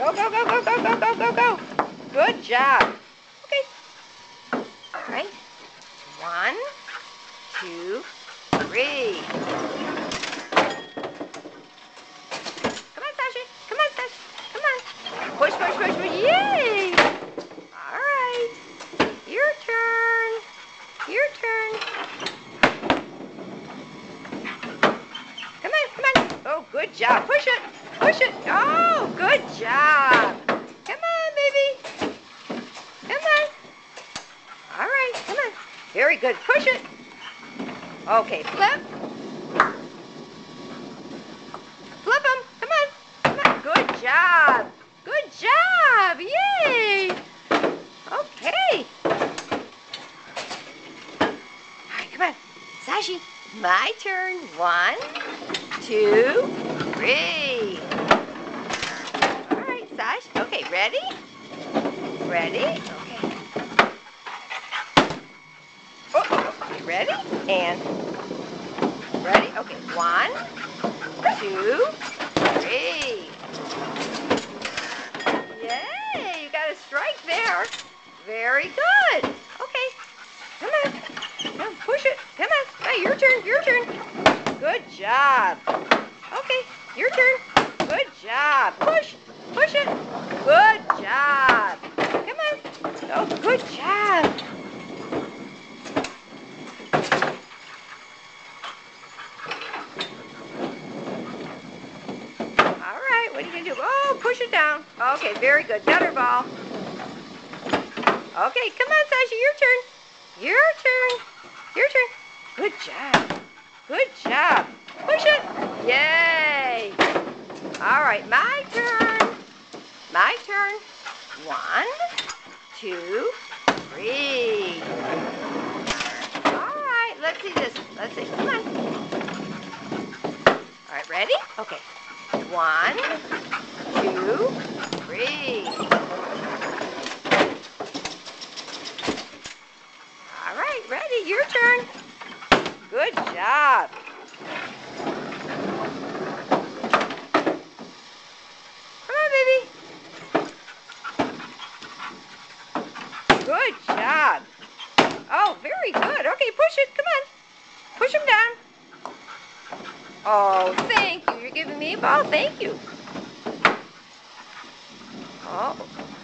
Go, go, go, go, go, go, go, go, go. Good job. Okay. All right. 1, 2, 3. Come on, Sasha. Come on, Sasha. Come on. Push, push, push, push. Yay! All right. Your turn. Your turn. Come on, come on. Oh, good job. Push it. Push it. Oh, good job. Come on, baby. Come on. All right, come on. Very good. Push it. Okay, flip. Flip them. Come on. Come on. Good job. Good job. Yay. Okay. All right, come on. Sashi, my turn. 1, 2, 3. All right, Sash. Okay, ready? Ready? Okay. Okay, ready? And ready? Okay, 1, 2, 3. Yay! You got a strike there. Very good. Okay. Come on. Come on, push it. Come on. Hey, your turn. Your turn. Good job. Okay, your turn. Good job. Push. Push it. Good job. Come on. Oh, good job. All right, what are you going to do? Oh, push it down. Okay, very good. Gutter ball. Okay, come on, Sasha, your turn. Your turn. Your turn. Good job. Good job. Push it. Yay. All right, my turn. My turn. 1, 2, 3. All right, let's see this. Let's see. Come on. All right, ready? Okay. 1, 2, 3. All right, ready? Your turn. Good job. Come on, baby. Good job. Oh, very good. Okay, push it. Come on. Push him down. Oh, thank you. You're giving me a ball. Thank you. Oh.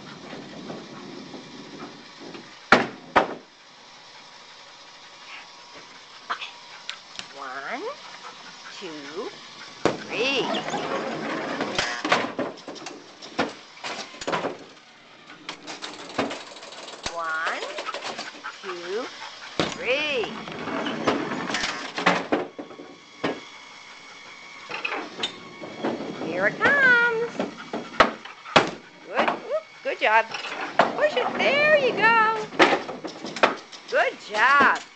Okay. 1, 2, 3. 1, 2, 3. Here it comes. Good. Whoop, good job. Push it. There you go. Good job.